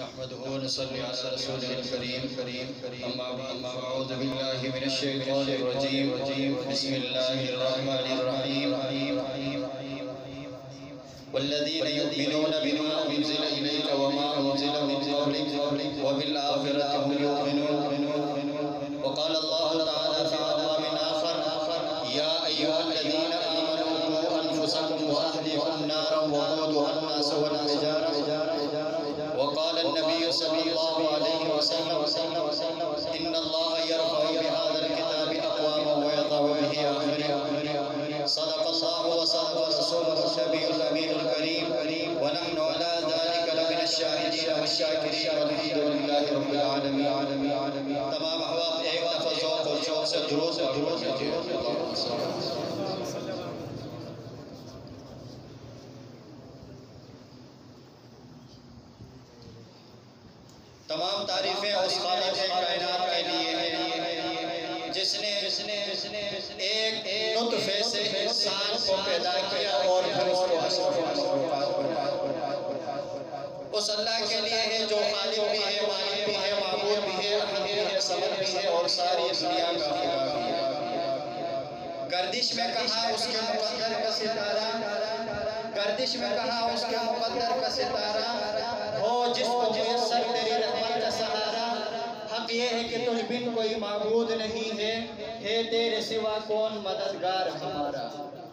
نحمده ونصلي على رسوله الكريم أما بعد أعوذ بالله من الشيطان الرجيم بسم الله الرحمن الرحيم والذين يؤمنون بما أنزل إليك وما أنزل من قبلك وبالآخرة هم يؤمنون وقال الله تعالى في مقام آخر يا أيها الذين آمنوا قوا أنفسكم وأهليكم نارا وقودها الناس والحجارة وقال النبي صلى الله عليه وسلم إن الله يرفع بهذا الكتاب أقواما ويضع به آخرين صدق الله وصدق رسوله النبي الأمين الكريم ونحن على ذلك لمن الشاهدين والشاكرين والحمد لله رب العالمين تمام احباب ایک دفعہ ذوق اور شوق سے درود تمام تعریفیں اس خالق کائنات کے لیے ہیں جس نے ایک نطفے سے انسان کو پیدا کیا اور پھر اس کو اس اللہ کے لیے ہے جو خالق بھی ہے مالک بھی ہے معبود بھی ہے احد بھی ہے صمد بھی ہے اور ساری دنیا کا خدا بھی ہے گردش میں کہا اس کے مقدر کا ستارہ گردش میں کہا اس کے مقدر کا ستارہ ہو جس کو میسر تیری رحمت کا سہارا حق یہ ہے کہ تجھ بن کوئی معبود نہیں ہے تیرے سوا کون مددگار ہمارا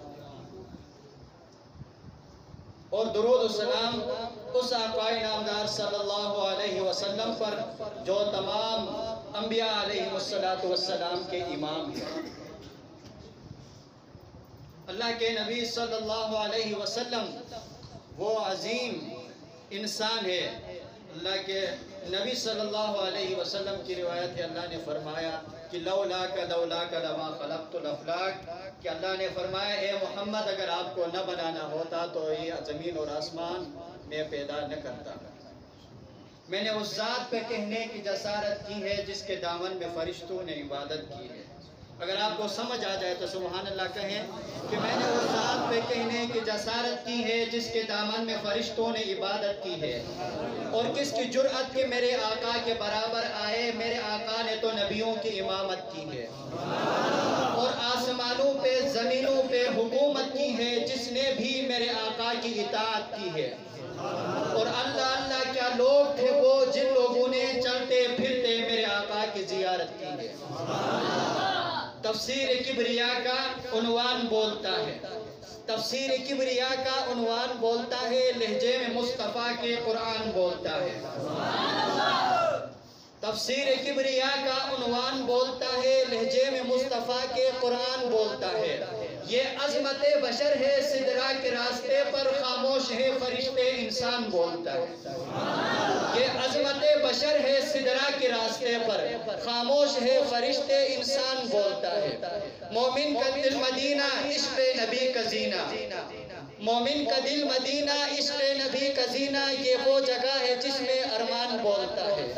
اور درود و سلام اس آقا نامدار صلی اللہ علیہ وسلم پر جو تمام انبیاء علیہ السلام کے امام ہیں اللہ کے نبی صلی اللہ علیہ وسلم وہ عظیم انسان ہے اللہ کے نبی صلی اللہ علیہ وسلم کی روایت ہے اللہ نے فرمایا کہ لولاک لما خلقت الافلاک کہ اللہ نے فرمایا اے محمد اگر آپ کو نہ بنانا ہوتا تو یہ زمین اور آسمان میں پیدا نہ کرتا میں نے اس ذات پہ کہنے کی جسارت کی ہے جس کے دامن میں فرشتوں نے عبادت کی ہے اگر آپ کو سمجھ آ جائے تو سبحان اللہ کہیں کہ میں نے اس ذات پہ کہنے کی جسارت کی ہے جس کے دامن میں فرشتوں نے عبادت کی ہے اور کس کی جرأت کہ میرے آقا کے برابر آئے میرے آقا نے تو نبیوں کی امامت کی ہے اور آسمانوں پہ زمینوں پہ حکومت کی ہے جس نے بھی میرے آقا کی اطاعت کی ہے اور اللہ اللہ کیا لوگ تھے وہ جن لوگوں نے چلتے پھرتے میرے آقا کی زیارت کی ہے تفسیر کبریاء کا عنوان بولتا ہے تفسیر کبریاء کا عنوان بولتا ہے لہجے میں مصطفیٰ کے قرآن بولتا ہے تفسیر کبریاء کا عنوان بولتا ہے لہجے میں مصطفیٰ کے قرآن بولتا ہے یہ عظمت بشر ہے سدرا کے راستے پر خاموش ہے فرشتے انسان بولتا ہے یہ عظمت بشر ہے سدرا کے راستے پر خاموش ہے فرشتے انسان بولتا ہے مومن کا دل مدینہ عشق نبی کا زینہ مومن کا دل مدینہ عشق نبی کا زینہ یہ وہ جگہ ہے جس میں ارمان بولتا ہے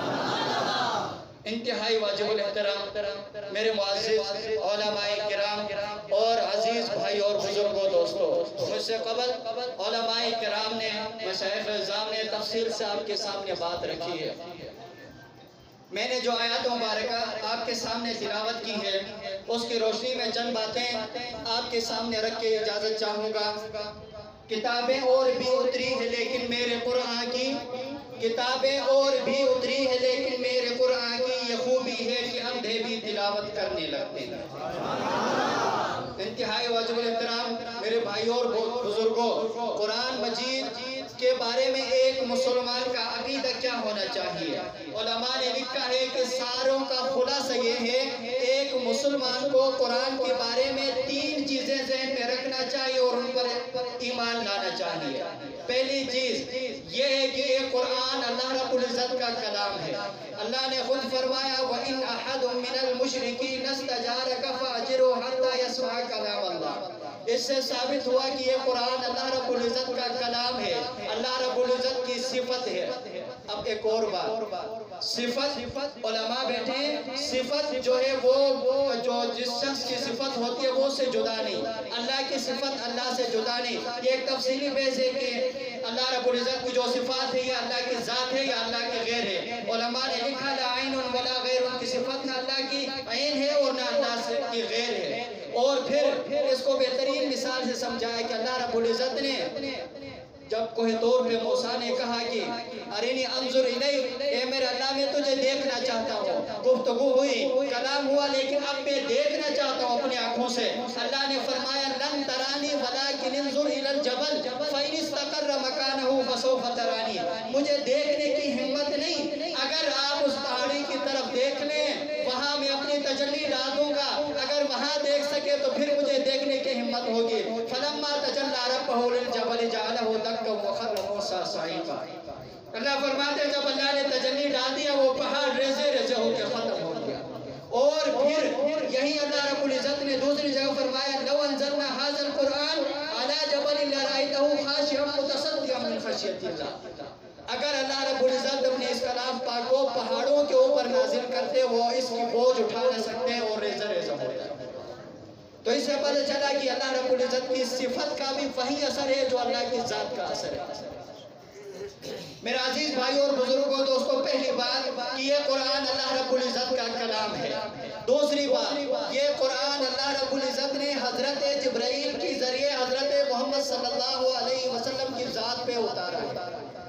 انتہائی واجب الاحترام میرے معزز علماء کرام اور عزیز بھائی اور بزرگوں دوستوں مجھ سے قبل علماء کرام نے مشائخ اعظام نے تفصیل سے آپ کے سامنے بات رکھی ہے میں نے جو آیات مبارکہ آپ کے سامنے تلاوت کی ہے اس کی روشنی میں چند باتیں آپ کے سامنے رکھ کے اجازت چاہوں گا کتابیں اور بھی اتری ہے لیکن میرے قرآن کی کتابیں اور بھی اتری ہے لیکن میرے قرآن کی یہ خوبی ہے کہ اندھے بھی تلاوت کرنے لگتے ہیں انتہائی واجب الاحترام میرے بھائیوں اور بزرگوں قرآن مجید کے بارے میں ایک مسلمان کا عقیدہ کیا ہونا چاہیے علماء نے لکھا ہے کہ ساروں کا خلاصہ یہ ہے ایک مسلمان کو قرآن کے بارے میں 3 چیزیں ذہن میں رکھنا چاہیے اور ان پر ایمان لانا چاہیے پہلی چیز یہ ہے کہ یہ قرآن اللہ رب العزت کا کلام ہے اللہ نے خود فرمایا وَإِنْ أَحَدٌ مِّنَ الْمُشْرِكِينَ اسْتَجَارَكَ فَأَجِرْهُ حَتَّى يَسْمَعَ كَلَامَ اللَّهِ اس سے ثابت ہوا کہ یہ قرآن اللہ رب العزت کا کلام ہے اللہ رب العزت کی صفت ہے اب ایک اور بات صفت علماء بیٹھے صفت جو ہے وہ جو جس شخص کی صفت ہوتی ہے وہ سے جدا نہیں اللہ کی صفت اللہ سے جدا نہیں یہ ایک تفصیلی بحث ہے کہ اللہ رب العزت کی جو صفات ہے یہ اللہ کی ذات ہے ہے یا اللہ کے غیر ہے؟ علماء نے لکھا لا عین ولا غیر، ان کی صفت نہ اللہ کی عین ہے اور نہ اللہ کی غیر ہے۔ اور پھر اس کو بہترین مثال سے سمجھایا کہ اللہ رب العزت نے جب کوہ طور پہ موسیٰ نے کہا کہ ارینی انظر الیک، اے میرے اللہ میں تجھے دیکھنا چاہتا ہوں، گفتگو ہوئی، کلام ہوا، لیکن اب میں دیکھنا چاہتا ہوں اپنی آنکھوں سے۔ اللہ نے فرمایا لن ترانی ولکن انظر الی الجبل فإن استقر مکانہ فسوف ترانی، مجھے دیکھنے کی ہمت نہیں، اگر آپ اس پہاڑی کی طرف دیکھ لیں وہاں میں اپنی تجلی ڈال دوں گا، اگر وہاں دیکھ سکے تو پھر مجھے دیکھنے کی ہمت ہوگی۔ فلما تجلی ربہ للجبل جعلہ دکا وخر موسیٰ صعیقا، اللہ فرماتے ہیں جب اللہ نے تجلی ڈال دیا وہ پہاڑ ریزے ریزے ہو کے ختم ہو گیا۔ اور پھر یہی اللہ رب العزت نے دوسری جگہ فرمایا لو انزلنا ھذا القرآن علی جبل لرأیتہ خاشعا متصدعا من خشیۃ اللہ، اگر اللہ رب العزت اپنے اس کلام پاک کو پہاڑوں کے اوپر نازل کرتے وہ اس کی بوجھ اٹھا نہ سکتے اور ریزہ ریزہ ہو جائے۔ تو اس سے پتہ چلا کہ اللہ رب العزت کی صفت کا بھی وہی اثر ہے جو اللہ کی ذات کا اثر ہے۔ میرے عزیز بھائی اور بزرگوں دوستوں، پہلی بات کہ یہ قرآن اللہ رب العزت کا کلام ہے۔ دوسری بات یہ قرآن اللہ رب العزت نے حضرت جبرائیل کی ذریعے حضرت محمد صلی اللہ علیہ وسلم کی ذات پہ اتارا ہے۔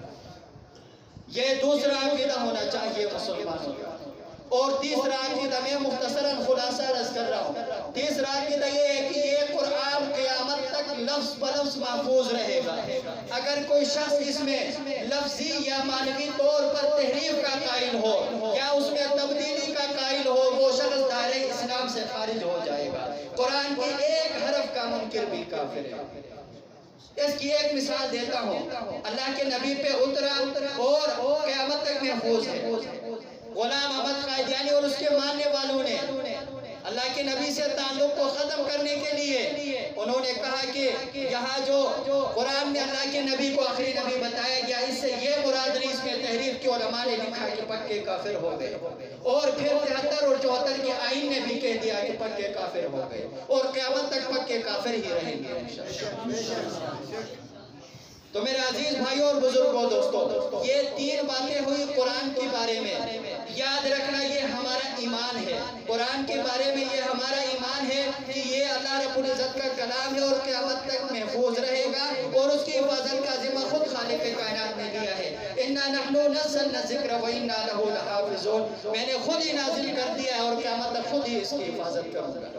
یہ دوسرا عقیدہ ہونا چاہیے مسلمانوں کا۔ اور تیسرا عقیدہ میں مختصراً خلاصہ عرض کر رہا ہوں، تیسرا عقیدہ یہ ہے کہ یہ قرآن قیامت تک لفظ بلفظ محفوظ رہے گا۔ اگر کوئی شخص اس میں لفظی یا معنوی طور پر تحریف کا قائل ہو یا اس میں تبدیلی کا قائل ہو وہ شخص دائرہ اسلام سے خارج ہو جائے گا۔ قرآن کے ایک حرف کا منکر بھی کافر ہے۔ اس کی ایک مثال دیتا ہوں، اللہ کے نبی پہ اترا اور قیامت تک محفوظ ہے۔ غلام احمد قادیانی اور اس کے ماننے والوں نے اللہ کے نبی سے تعلق کو ختم کرنے کے لیے انہوں نے کہا کہ یہاں جو قرآن میں اللہ کے نبی کو آخری نبی بتایا گیا اس سے یہ مراد نہیں، اس میں تحریف کی علماء نے لکھا کہ پکے کافر ہو گئے۔ اور پھر 73 اور 74 کے آئین نے بھی کہہ دیا کہ پکے کافر ہو گئے اور قیامت تک پکے کافر ہی رہیں گے۔ تو میرے عزیز بھائیوں اور بزرگوں دوستوں، یہ تین باتیں ہوئی قرآن کے بارے میں۔ یاد رکھنا یہ ہمارا ایمان ہے، قرآن کے بارے میں یہ ہمارا ایمان ہے کہ یہ اللہ رب العزت کا کلام ہے اور قیامت تک محفوظ رہے گا اور اس کی حفاظت کا ذمہ خود خالق کائنات نے لیا ہے۔ اِنَّا نَحْنُ نَزَّلْنَا الذِّكْرَ وَإِنَّا لَهُ لَحَافِظُونَ، میں نے خود ہی نازل کر دیا ہے اور قیامت تک خود ہی اس کی حفاظت کروں گا۔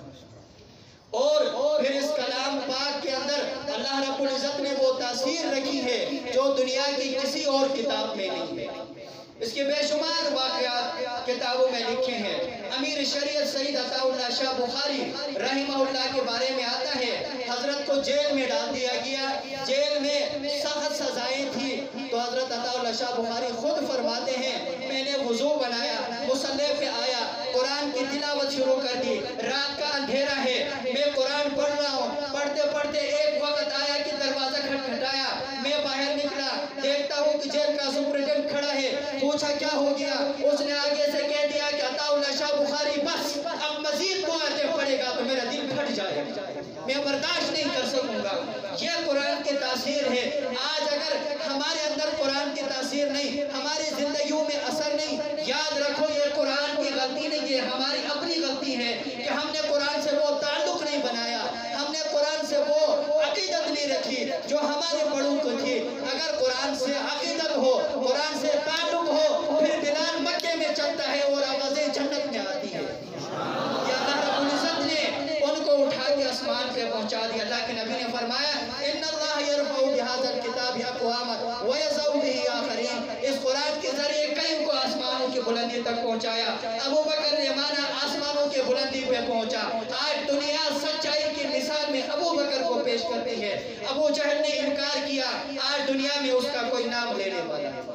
اور پھر اس کلام پاک کے اندر اللہ رب العزت نے وہ تاثیر رکھی ہے جو دنیا کی کسی اور کتاب میں نہیں ہے۔ اس کے بے شمار واقعات کتابوں میں لکھے ہیں۔ امیر شریعت سید عطا اللہ شاہ بخاری رحمہ اللہ کے بارے میں آتا ہے حضرت کو جیل میں ڈال دیا گیا، جیل میں سخت سزائیں تھی، تو حضرت عطا اللہ شاہ بخاری خود فرماتے ہیں میں نے وضو بنایا، مصلی پہ آیا، قرآن کی تلاوت شروع کر دی، رات کا اندھیرا ہے، میں قرآن پڑھ رہا ہوں، پڑھتے پڑھتے ایک وقت آیا کہ دروازہ کھٹکھٹایا، میں باہر نکلا، دیکھتا ہوں کہ جیل کا سپرنٹینڈنٹ کھڑا ہے، پوچھا کیا ہو گیا؟ اس نے آگے سے کہہ دیا کہ عطا اللہ شاہ بخاری بس اب مزید دعائیں پڑھے گا تو میرا دل پھٹ جائے گا، میں برداشت نہیں کر سکوں گا۔ یہ قرآن کی تاثیر ہے۔ آج اگر ہمارے اندر قرآن کی تاثیر نہیں، ہماری زندگیوں میں اثر نہیں، یاد رکھو یہ قرآن کی غلطی نہیں، یہ ہماری اپنی غلطی ہے کہ ہم نے قرآن سے وہ تعلق نہیں بنایا، ہم نے قرآن سے وہ عقیدت نہیں رکھی جو ہمارے بڑوں کو تھی۔ اگر قرآن سے عقیدت ہو، قرآن سے تعلق ہو، پھر بلال مکے میں چلتا ہے اور آوازیں جنت میں آتی ہے۔ یا اللہ رب العزت نے ان کو اٹھا کے آسمان پہ پہنچا دیا۔ اللہ کے نبی نے فرمایا ان اللہ یرفع بہذا الکتاب اقواما ویضع بہ آخرین، اس قرآن کے ذریعے کئی کو آسمانوں کی بلندی تک پہنچایا۔ ابو بکر نے مانا آسمانوں کی بلندی پہ پہنچا۔ آج دنیا سچائی کی مثال میں ابو بکر کو پیش کرتی ہے، ابو جہل نے انکار کیا، آج دنیا میں اس کا کوئی نام لینے والا ہے۔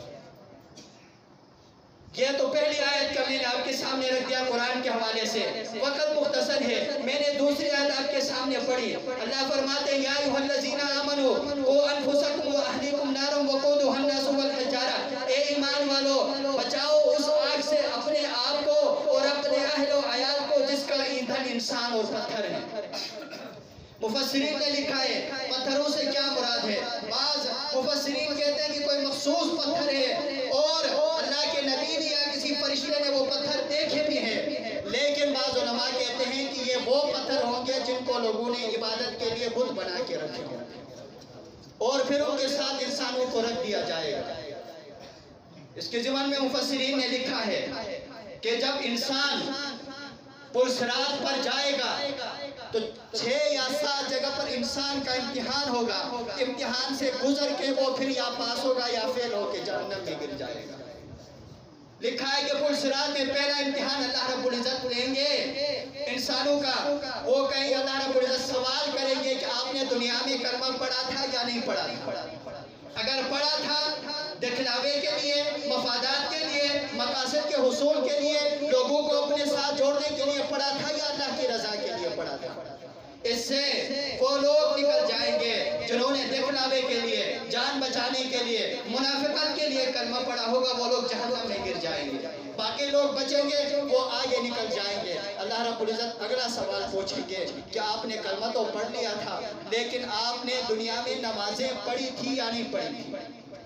یہ تو پہلی آیت کا میں نے آپ کے سامنے رکھ دیا قرآن کے حوالے سے، وقت مختصر ہے، میں نے دوسری آیت آپ کے سامنے پڑھی۔ اللہ فرماتے ہیں یا ایھا الذین آمنوا قوا انفسکم واہلیکم نارا وقودھا الناس والحجارہ، اے ایمان والو بچاؤ اس آگ سے اپنے آپ کو اور اپنے اہل و عیال کو جس کا ایندھن انسان اور پتھر ہے۔ مفسرین نے لکھا ہے پتھروں سے کیا مراد ہے؟ بعض مفسرین کہتے ہیں کہ کوئی مخصوص مخصوص پتھر ہے اور اللہ کے نبی نے یا کسی فرشتے نے وہ پتھر دیکھے بھی ہیں، لیکن بعض علماء کہتے ہیں کہ یہ وہ پتھر ہوں گے جن کو لوگوں نے عبادت کے لیے بت بنا کے رکھے ہوں اور پھر ان کے ساتھ انسانوں کو رکھ دیا جائے گا۔ اس کے ضمن میں مفسرین نے لکھا ہے کہ جب انسان پلسرات پر جائے گا تو 6 یا 7 جگہ پر انسان کا امتحان ہوگا، امتحان سے گزر کے وہ پھر یا پاس ہوگا یا فیل ہو کے جہنم میں گر جائے گا۔ لکھا ہے کہ پلسرات میں پہلا امتحان اللہ رب العزت لیں گے انسانوں کا، وہ کہیں اللہ رب العزت سوال کریں گے کہ آپ نے دنیا میں کلمہ پڑھا تھا یا نہیں پڑھا تھا؟ اگر پڑھا تھا دکھلاوے کے لیے، مفادات کے لیے، مقاصد کے حصول کے لیے، لوگوں کو اپنے ساتھ جوڑنے کے لیے پڑھا تھا یا اللہ کی رضا کے لیے پڑھا تھا؟ اس سے وہ لوگ نکل جائیں گے جنہوں نے دکھلاوے کے لیے، جان بچانے کے لیے، منافقت کے لیے کلمہ پڑھا ہوگا، وہ لوگ جہنم میں گر جائیں گے۔ باقی لوگ بچیں گے، وہ آگے نکل جائیں گے۔ اللہ رب العزت اگلا سوال پوچھیں گے کہ آپ نے کلمہ تو پڑھ لیا تھا، لیکن آپ نے دنیا میں نمازیں پڑھی تھی یا نہیں پڑھی تھی؟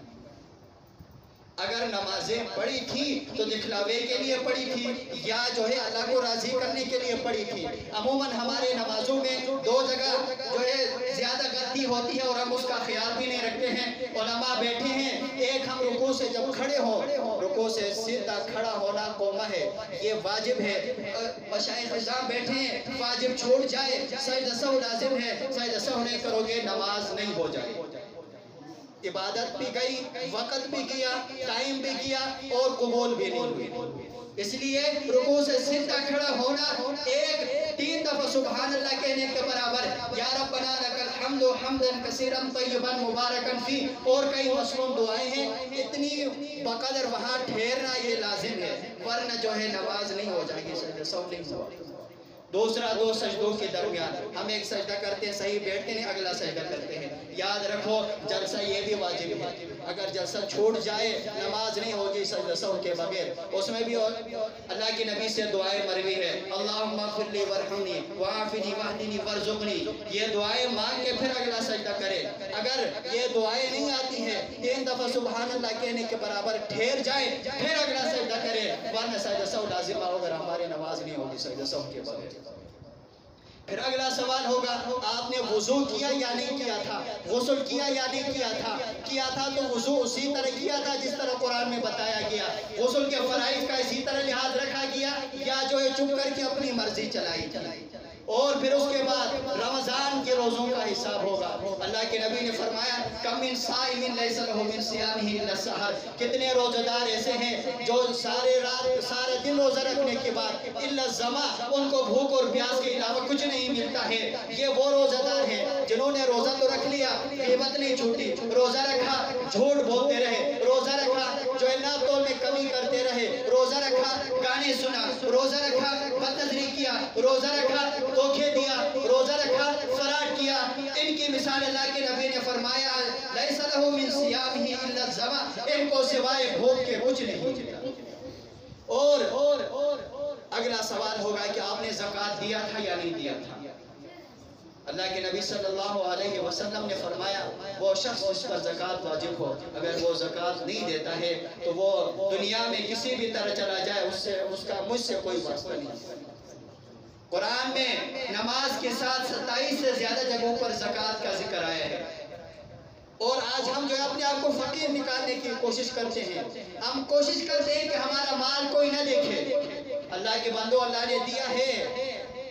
اگر نمازیں پڑھی تھی تو دکھلاوے کے لیے پڑھی تھی یا جو ہے اللہ کو راضی کرنے کے لیے پڑھی تھی؟ عموماً ہمارے نمازوں میں 2 جگہ جو ہے زیادہ غلطی ہوتی ہے اور ہم اس کا خیال بھی نہیں رکھتے ہیں۔ علماء بیٹھے ہیں، ایک ہم رکوع سے جب کھڑے ہوں، رکوع سے سیدھا کھڑا ہونا قومہ ہے، یہ واجب ہے۔ مشائخ اعظام بیٹھے ہیں، واجب چھوٹ جائے، سجدہ سہو لازم ہے، سجدہ سہو نہیں کرو گے نماز نہیں ہو جائے۔ عبادت بھی گئی، وقت بھی گیا، ٹائم بھی گیا اور قبول بھی نہیں ہوئی۔ اس لیے رکوع سے سیدھا کھڑا ہونا 3 دفعہ سبحان اللہ کہنے کے برابر، یا ربنا لک الحمد حمدا کثیرا طیبا مبارکا فی، اور کئی مصنون دعائیں ہیں، اتنی بقدر وہاں ٹھہرنا یہ لازم ہے، ورنہ جو ہے نماز نہیں ہو جائے گی، سجدہ سہو نہیں ہوا۔ دوسرا 2 سجدوں کے درمیان ہم ایک سجدہ کرتے ہیں، صحیح بیٹھتے ہیں، اگلا سجدہ کرتے ہیں۔ یاد رکھو جلسہ یہ بھی واجب ہے، اگر جلسہ چھوٹ جائے نماز نہیں ہوگی سجدہ سہو کے بغیر۔ اس میں بھی اللہ کے نبی سے دعائیں مروی ہے، اللہم اغفر لی ورحمنی وعافنی واہدنی وارزقنی، یہ دعائیں مانگ کے پھر اگلا سجدہ کرے۔ اگر یہ دعائیں نہیں آتی ہیں 3 دفعہ سبحان اللہ کہنے کے برابر ٹھہر جائے پھر اگلا سجدہ کرے، ورنہ سجدہ سہو لازم اگر ہماری نماز نہیں ہوگی سجدہ سہو کے بغیر۔ پھر اگلا سوال ہوگا آپ نے وضو کیا یا نہیں کیا تھا، غسل کیا یا نہیں کیا تھا؟ کیا تھا تو وضو اسی طرح کیا تھا جس طرح قرآن میں بتایا گیا، غسل کے فرائض کا اسی طرح لحاظ رکھا گیا یا جو ہے چپ کر کے اپنی مرضی چلائی تھی؟ اور پھر اس کے بعد رمضان کے روزوں کا حساب ہوگا۔ اللہ کے نبی نے فرمایا کم من صائم لیس لہ من صیامہ الا السحر، کتنے روزہ دار ایسے ہیں جو سارے دن روزہ رکھنے کے بعد الا الظما، ان کو بھوک اور پیاس کے علاوہ کچھ نہیں ملتا ہے۔ یہ وہ روزہ دار ہیں جنہوں نے روزہ تو رکھ لیا، غیبت نہیں چھوٹی، روزہ رکھا جھوٹ بولتے رہے، روزہ رکھا جو ہے ناتول میں کمی کرتے رہے، روزہ رکھا گانے سنا، روزہ رکھا بد نظری کیا، روزہ رکھا دھوکے دیا، روزہ رکھا فراڈ کیا۔ ان کی مثال اللہ کے نبی نے فرمایا لیس لہ من صیامہ الا الظما، ان کو سوائے بھوک کے کچھ نہیں ملتا۔ اور اگلا سوال ہوگا کہ آپ نے زکوٰۃ دیا تھا یا نہیں دیا تھا؟ اللہ کے نبی صلی اللہ علیہ وسلم نے فرمایا وہ شخص جس پر زکوٰۃ واجب ہو اگر وہ زکوٰۃ نہیں دیتا ہے تو وہ دنیا میں کسی بھی طرح چلا جائے اس کا مجھ سے کوئی واسطہ نہیں۔ قرآن میں نماز کے ساتھ 27 سے زیادہ جگہوں پر زکوٰۃ کا ذکر آیا ہے، اور آج ہم جو ہے اپنے آپ کو فقیر نکالنے کی کوشش کرتے ہیں، ہم کوشش کرتے ہیں کہ ہمارا مال کوئی نہ دیکھے۔ اللہ کے بندو اللہ نے دیا ہے،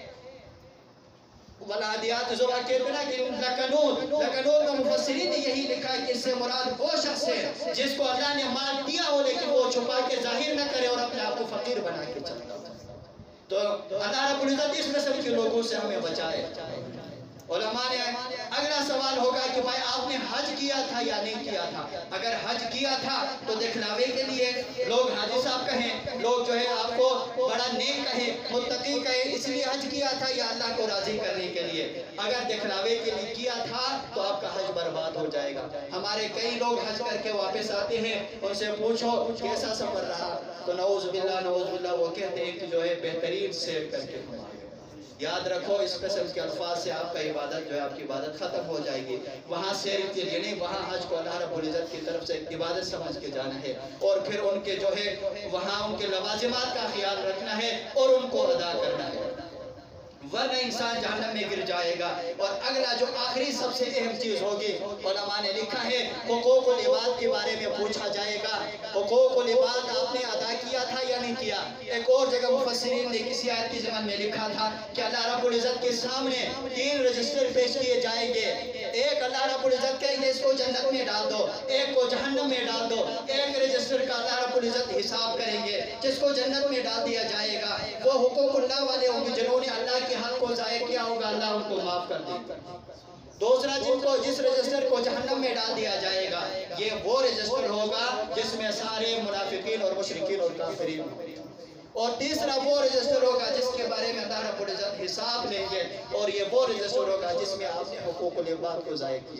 والعادیات ضبا کہتے ہیں کہ لکنون کا مفسرین نے یہی لکھا ہے کہ اس سے مراد وہ شخص ہے جس کو اللہ نے مال دیا ہو لیکن وہ چھپا کے ظاہر نہ کرے اور اپنے آپ کو فقیر بنا کے چلتا ہو۔ تو اللہ رب العزت اس قسم کے لوگوں سے ہمیں بچائے۔ علماء نے اگلا سوال ہوگا کہ بھائی آپ نے حج کیا تھا یا نہیں کیا تھا؟ اگر حج کیا تھا تو دکھلاوے کے لیے لوگ حاجی صاحب کہیں، لوگ جو ہے آپ کو بڑا نیک کہیں، متقی کہیں، اس لیے حج کیا تھا یا اللہ کو راضی کرنے کے لیے؟ اگر دکھلاوے کے لیے کیا تھا تو آپ کا حج برباد ہو جائے گا۔ ہمارے کئی لوگ حج کر کے واپس آتے ہیں، ان سے پوچھو کیسا سفر رہا تو نعوذ باللہ وہ کہتے ہیں کہ جو ہے بہترین سیر کر کے ہم آ گئے۔ یاد رکھو اس قسم کے الفاظ سے آپ کا عبادت جو ہے آپ کی عبادت ختم ہو جائے گی. وہاں سیر کے لیے نہیں، وہاں حج کو اللہ رب العزت کی طرف سے ایک عبادت سمجھ کے جانا ہے، اور پھر ان کے جو ہے وہاں ان کے لوازمات کا خیال رکھنا ہے اور ان کو ادا کرنا ہے، ورنہ انسان جہنم میں گر جائے گا. اور اگلا جو آخری سب سے اہم چیز ہوگی، علماء نے لکھا ہے حقوق العباد کے بارے میں پوچھا جائے گا. حقوق العباد آپ نے ادا کیا تھا یا نہیں کیا؟ ایک اور جگہ مفسرین نے کسی آیت کی ضمن میں لکھا تھا کہ اللہ رب العزت کے سامنے 3 رجسٹر پیش کیے جائیں گے. ایک اللہ رب العزت کہیں گے اس کو جنت میں ڈال دو، ایک کو جہنم میں ڈال دو. ایک رجسٹر کا اللہ رب العزت حساب کریں گے، جس کو جنت میں ڈال دیا جائے گا وہ حقوق اللہ والے ہوں گے، جنہوں نے اللہ کے حق کو ضائع کیا ہوگا، اللہ ان کو معاف کر دے گا. دوسرا جس رجسٹر کو جہنم میں ڈال دیا جائے گا، یہ وہ رجسٹر ہوگا جس میں سارے منافقین اور مشرکین اور کافرین ہوں. اور تیسرا وہ رجسٹر ہوگا جس کے بارے میں اللہ رب العزت حساب لیں گے، اور یہ وہ رجسٹر ہوگا جس میں آپ نے حقوق العباد کو ضائع کیا.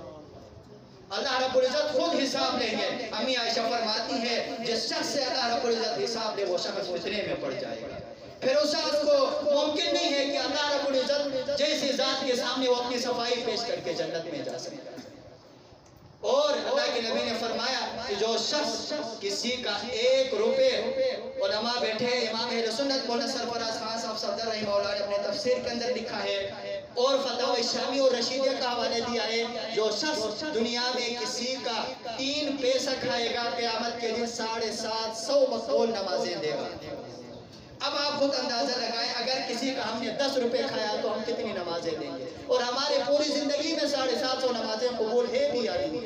اللہ رب العزت خود حساب لیں گے. امی عائشہ فرماتی ہے جس شخص سے اللہ رب العزت حساب لے وہ شخص فتنے میں پڑ جائے گا. پھر اس شخص کو ممکن نہیں ہے کہ اللہ رب العزت جیسی ذات کے سامنے وہ اپنی صفائی پیش کر کے جنت میں جا سکے. اور اللہ کے نبی نے فرمایا کہ جو شخص کسی کا 1 روپے، علماء بیٹھے، امام اہل سنت مولانا سرفراز خان صاحب صفدر رحمہ اللہ نے اپنے تفسیر کے اندر لکھا ہے اور فتاوی شامی اور رشیدیہ کا حوالے دیا ہے، جو شخص دنیا میں کسی کا 3 پیسہ کھائے گا قیامت کے دن 750 مقبول نمازیں دے گا. اب آپ خود اندازہ لگائیں اگر کسی کا ہم نے 10 روپے کھایا تو ہم کتنی نمازیں دیں گے، اور ہمارے پوری زندگی میں 750 نمازیں قبول ہے بھی یا نہیں.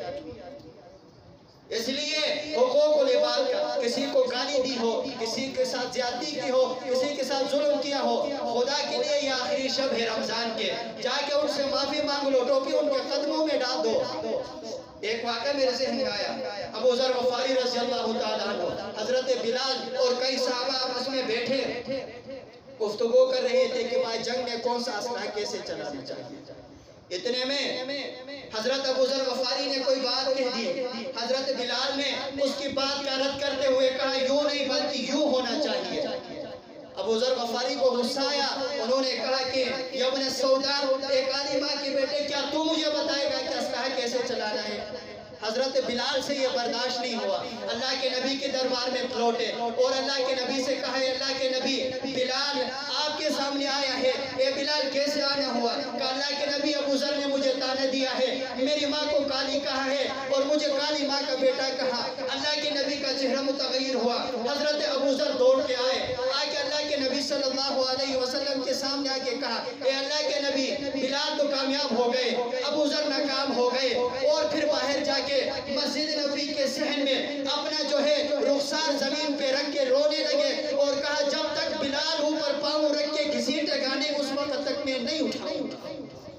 اس لیے حقوق العباد کا، کسی کو گالی دی ہو، کسی کے ساتھ زیادتی کی ہو، کسی کے ساتھ ظلم کیا ہو، خدا کے لیے یہ آخری شب ہے رمضان کے، جا کے ان سے معافی مانگ لو، ٹوپی ان کے قدموں میں ڈال دو. ایک واقعہ میرے ذہن میں آیا، ابو ذر غفاری رضی اللہ تعالیٰ عنہ، حضرت بلال اور کئی صحابہ آپس میں بیٹھے گفتگو کر رہے تھے کہ بھائی جنگ میں کون سا اسلحہ کیسے چلانا چاہیے. اتنے میں حضرت ابو ذر غفاری نے کوئی بات کہہ دی. حضرت بلال نے اس کی بات کا رد کرتے ہوئے کہا یوں نہیں بلکہ یوں ہونا چاہیے. ابو ذر غفاری کو غصہ آیا، انہوں نے کہا کہ یا ابن سودا، ایک عالم ماں کے بیٹے، کیا تو مجھے بتائے گا کہ اسلحہ کیسے چلانا ہے؟ حضرت بلال سے یہ برداشت نہیں ہوا، اللہ کے نبی کے دربار میں لوٹے اور اللہ کے نبی سے کہا ہے اللہ کے نبی بلال آپ کے سامنے آیا ہے. اے بلال کیسے آنا ہوا؟ کہ اللہ کے نبی ابو ذر نے مجھے طعنہ دیا ہے، میری ماں کو کالی کہا ہے اور مجھے کالی ماں کا بیٹا کہا. اللہ کے نبی کا چہرہ متغیر ہوا. حضرت ابو ذر دوڑ کے آئے، آ کے اللہ کے نبی صلی اللہ علیہ وسلم کے سامنے آ کے کہا اے اللہ کے نبی بلال تو کامیاب ہو گئے، ابو ذر ناکام ہو گئے. اور پھر باہر جا کے مسجد نبوی کے صحن میں اپنا جو ہے رخسار زمین پہ رکھ کے رونے لگے اور کہا جب تک بلال اوپر پاؤں رکھ کے گھسیٹے گانے اس وقت تک میں نہیں اٹھاؤں گا.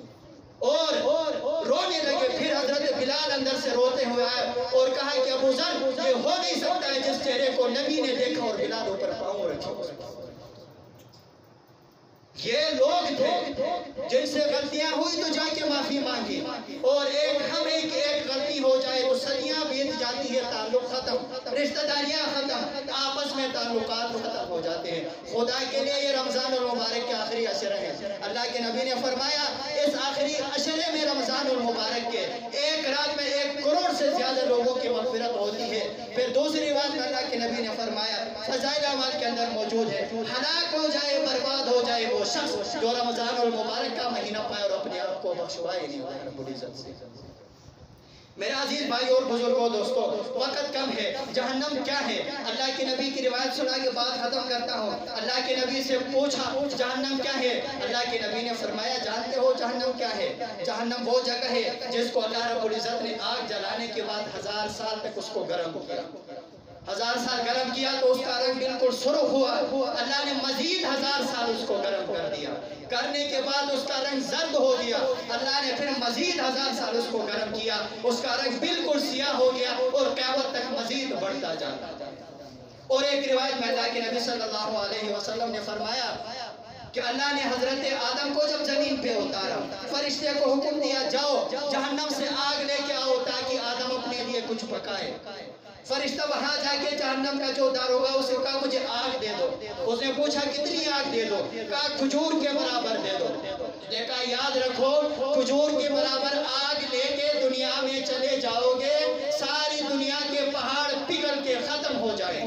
اور رونے لگے. پھر حضرت بلال اندر سے روتے ہوئے آئے اور کہا کہ ابو ذر یہ ہو نہیں سکتا ہے جس چہرے کو نبی نے دیکھا اور بلال اوپر پاؤں رکھے. یہ لوگ تھے جن سے غلطیاں ہوئی تو جا کے معافی مانگی، اور ایک غلطی ہو جائے تو صدیاں بیت جاتی ہے، تعلق ختم، رشتہ داریاں ختم، آپس میں تعلقات ختم ہو جاتے ہیں. خدا کے لیے یہ رمضان المبارک کے آخری عشرے ہیں. اللہ کے نبی نے فرمایا اس آخری عشرے میں رمضان المبارک کے 1 رات میں 1 کروڑ سے زیادہ لوگوں کی مغفرت ہوتی ہے. پھر دوسری بات میں اللہ کے نبی نے فرمایا فضائل اعمال کے اندر موجود ہے، ہلاک ہو جائے برباد ہو جائے وہ شخص جو رمضان المبارک کا مہینہ پائے اور اپنے آپ کو بخشوائے نہیں اللہ رب العزت سے. میرے عزیز بھائی اور بزرگوں دوستو، وقت کم ہے. جہنم کیا ہے؟ اللہ کے نبی کی روایت سنا کے بات ختم کرتا ہوں. اللہ کے نبی سے پوچھا جہنم کیا ہے؟ اللہ کے نبی نے فرمایا جانتے ہو جہنم کیا ہے؟ جہنم وہ جگہ ہے جس کو اللہ رب العزت نے آگ جلانے کے بعد 1000 سال تک اس کو گرم کیا. 1000 سال گرم کیا تو اس کا رنگ بالکل سرخ ہوا. اللہ نے مزید 1000 سال اس کو گرم کر دیا، کرنے کے بعد اس کا رنگ زرد ہو گیا. اللہ نے پھر مزید 1000 سال اس کو گرم کیا، اس کا رنگ بالکل سیاہ ہو گیا اور قیامت تک مزید بڑھتا جاتا. اور ایک روایت میں اللہ کے نبی صلی اللہ علیہ وسلم نے فرمایا کہ اللہ نے حضرت آدم کو جب زمین پہ اتارا، فرشتے کو حکم دیا جاؤ جہنم سے آگ لے کے آؤ تاکہ آدم اپنے لیے کچھ پکائے. فرشتہ وہاں جا کے جہنم کا جو دار ہوگا اسے کہا مجھے آگ دے دو. اس نے پوچھا کتنی آگ دے دو؟ کہا کھجور کے برابر دے دو. نے کہا یاد رکھو کھجور کے برابر آگ لے کے دنیا میں چلے جاؤ گے ساری دنیا کے پہاڑ پگھل کے ختم ہو جائیں.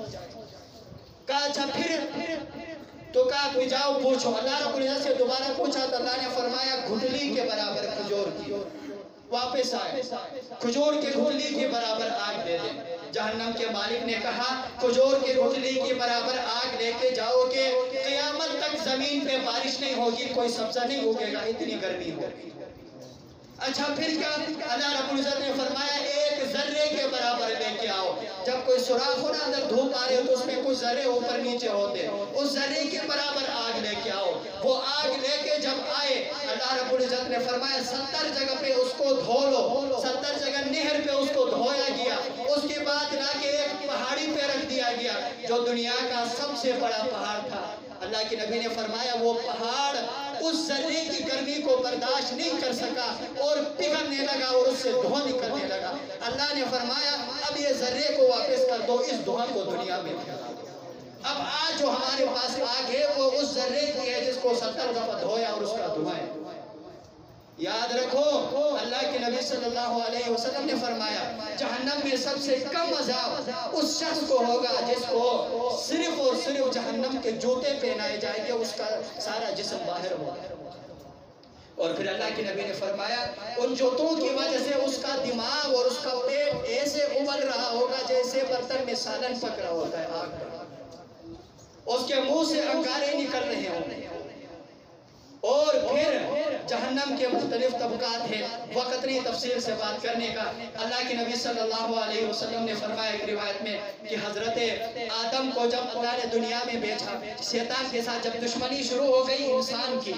کہا اچھا پھر؟ تو کہا کوئی جاؤ پوچھو. اللہ رب العزت سے دوبارہ پوچھا تو اللہ نے فرمایا گھٹلی کے برابر کھجور کی. واپس آئے کھجور کے گھٹلی کے برابر آگ دے دیں. جہنم کے مالک نے کہا کھجور کے گھٹلی کے برابر آگ لے کے جاؤ گے قیامت تک زمین پہ بارش نہیں ہوگی کوئی سبزہ نہیں اگے گا اتنی گرمی ہوگی. اچھا پھر کیا؟ اللہ رب العزت نے فرمایا ایک ذرے کے برابر لے کے آؤ. جب کوئی سوراخ ہو نا اندر دھوپ آ رہے ہو تو اس میں کچھ ذرے اوپر نیچے ہوتے اس ذرے کے برابر آگ لے کے آؤ. وہ آگ لے کے جب آئے اللہ رب العزت نے فرمایا 70 جگہ پہ اس کو دھو لو. 70 جگہ نہر پہ اس کو دھویا گیا. اس کے بعد لا کے ایک پہاڑی پہ رکھ دیا گیا جو دنیا کا سب سے بڑا پہاڑ تھا. اللہ کے نبی نے فرمایا وہ پہاڑ اس ذرے کی گرمی کو برداشت نہیں کر سکا اور پگھلنے لگا اور اس سے دھواں نکلنے لگا. اللہ نے فرمایا اب یہ ذرے کو واپس کر دو اس دھواں کو دنیا میں پھیلا دو. اب آج جو ہمارے پاس آگ ہے وہ اس ذرے کی ہے جس کو 70 دفعہ دھویا اور اس کا دھواں ہے. یاد رکھو اللہ کے نبی صلی اللہ علیہ وسلم نے فرمایا جہنم میں سب سے کم عذاب اس شخص کو ہوگا جس کو صرف اور صرف جہنم کے جوتے پہنائے جائیں گے اس کا سارا جسم باہر ہوگا. اور پھر اللہ کے نبی نے فرمایا ان جوتوں کی وجہ سے اس کا دماغ اور اس کا پیٹ ایسے ابل رہا ہوگا جیسے برتن میں سالن پک رہا ہوتا ہے آگ کا. اس کے منہ سے انگارے نکل رہے ہوں گے. اور پھر جہنم کے مختلف طبقات ہیں وقت نہیں تفصیل سے بات کرنے کا. اللہ کے نبی صلی اللہ علیہ وسلم نے فرمایا ایک روایت میں کہ حضرت آدم کو جب اللہ نے دنیا میں بھیجا شیطان کے ساتھ جب دشمنی شروع ہو گئی انسان کی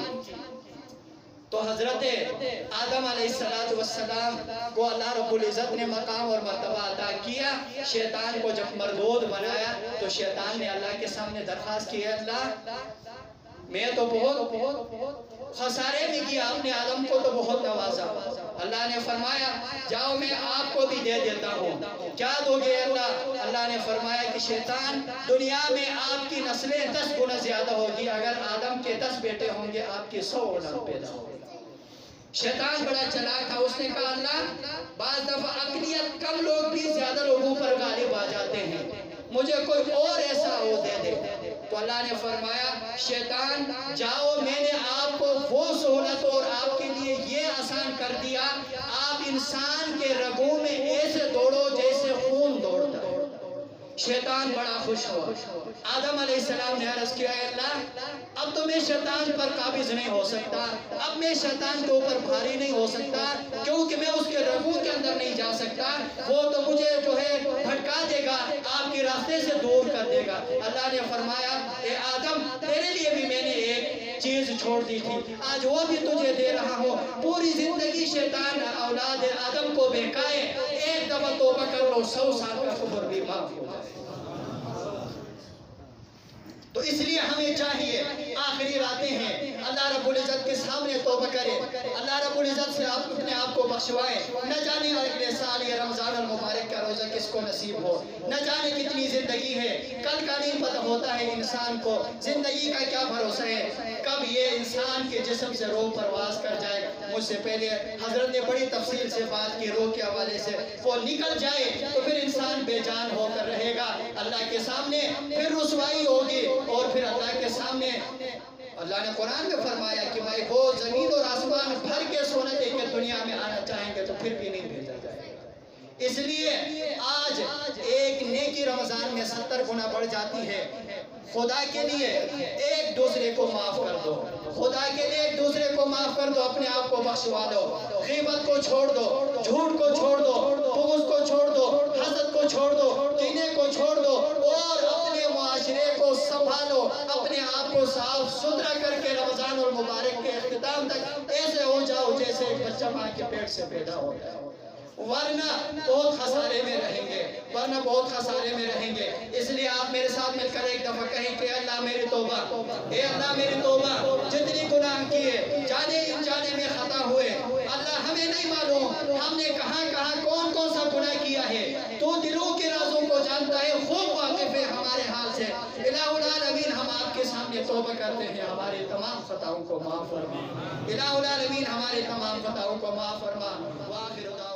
تو حضرت آدم علیہ السلام کو اللہ رب العزت نے مقام اور مرتبہ عطا کیا. شیطان کو جب مردود بنایا تو شیطان نے اللہ کے سامنے درخواست کی ہے اللہ میں تو بہت خسارے میں کیا آپ نے آدم کو تو بہت نوازا. اللہ نے فرمایا جاؤ میں آپ کو بھی دے دیتا ہوں. کیا دو گے اللہ؟ اللہ نے فرمایا کہ شیطان دنیا میں آپ کی نسلیں 10 گنا زیادہ ہوگی. اگر آدم کے 10 بیٹے ہوں گے آپ کی 100 اولاد پیدا ہوگی. شیطان بڑا چلاک تھا. اس نے کہا اللہ بعض دفعہ اقلیت کم لوگ بھی زیادہ لوگوں پر غالب آ جاتے ہیں مجھے کوئی اور ایسا ہو دے دے. تو اللہ نے فرمایا شیطان جاؤ میں نے آپ کو وہ سہولت اور آپ کے لیے یہ آسان کر دیا آپ انسان کے رگوں میں ایسے دوڑو جیسے خون دوڑتا ہے. شیطان بڑا خوش ہوا. آدم علیہ السلام نے عرض کیا اے اللہ اب تو میں شیطان پر قابض نہیں ہو سکتا اب میں شیطان کے اوپر بھاری نہیں ہو سکتا کیونکہ میں اس کے رگوں کے اندر نہیں جا سکتا. وہ تو مجھے جو ہے بھٹکا دے گا آپ کے راستے سے دور کر دے گا. اللہ نے فرمایا اے آدم تیرے لیے بھی میں نے ایک چیز چھوڑ دی تھی آج وہ بھی تجھے دے رہا ہوں. پوری زندگی شیطان اولاد آدم کو بہکائے ایک دفعہ توبہ کر لو 100 سال کا کفر بھی معاف ہو جائے. تو اس لیے ہمیں چاہیے آخری راتیں ہیں اللہ رب العزت کے سامنے توبہ کرے. اللہ رب العزت سے آپ اپنے آپ کو بخشوائے. نہ جانے اگلے سال یہ رمضان المبارک کا روزہ کس کو نصیب ہو. نہ جانے کتنی زندگی ہے کل کا نہیں پتہ ہوتا ہے انسان کو. زندگی کا کیا بھروسہ ہے کب یہ انسان کے جسم سے روح پرواز کر جائے. مجھ سے پہلے حضرت نے بڑی تفصیل سے بات کی روح کے حوالے سے. وہ نکل جائے تو پھر انسان بے جان ہو کر رہے گا اللہ کے سامنے. پھر رسوائی ہوگی اور پھر اللہ کے سامنے اللہ نے قرآن میں فرمایا کہ بھائی وہ زمین اور آسمان بھر کے سونے دے کے دنیا میں آنا چاہیں گے تو پھر بھی نہیں بھیجا جائے گا. اس لیے آج ایک نیکی رمضان میں 70 گنا بڑھ جاتی ہے. خدا کے لیے ایک دوسرے کو معاف کر دو. خدا کے لیے ایک دوسرے کو معاف کر دو. اپنے آپ کو بخشوا دو. غیبت کو چھوڑ دو. جھوٹ کو چھوڑ دو. بغض کو چھوڑ دو. حسد کو چھوڑ دو. کینے کو چھوڑ دو اور اپنے معاشرے کو سنبھالو. اپنے آپ کو صاف ستھرا کر کے رمضان المبارک کے اختتام تک ایسے ہو جاؤ جیسے ایک بچہ ماں کے پیٹ سے پیدا ہوتا ہے. ورنہ بہت خسارے میں رہیں گے. ورنہ بہت خسارے میں رہیں گے. اس لیے آپ میرے ساتھ مل کر ایک دفعہ کہیں کہ اللہ میری توبہ. اے اللہ میری توبہ. جتنی گناہ کیے جانے انجانے میں خطا ہوئے اللہ ہمیں نہیں معلوم ہم نے کہاں کہاں کون کون سا گناہ کیا ہے. تو دلوں کے سامنے توبہ کرتے ہیں، ہمارے تمام خطاؤں کو معاف فرما۔ الہ العالمین ہمارے تمام خطاؤں کو معاف فرما۔ وآخر دعوانا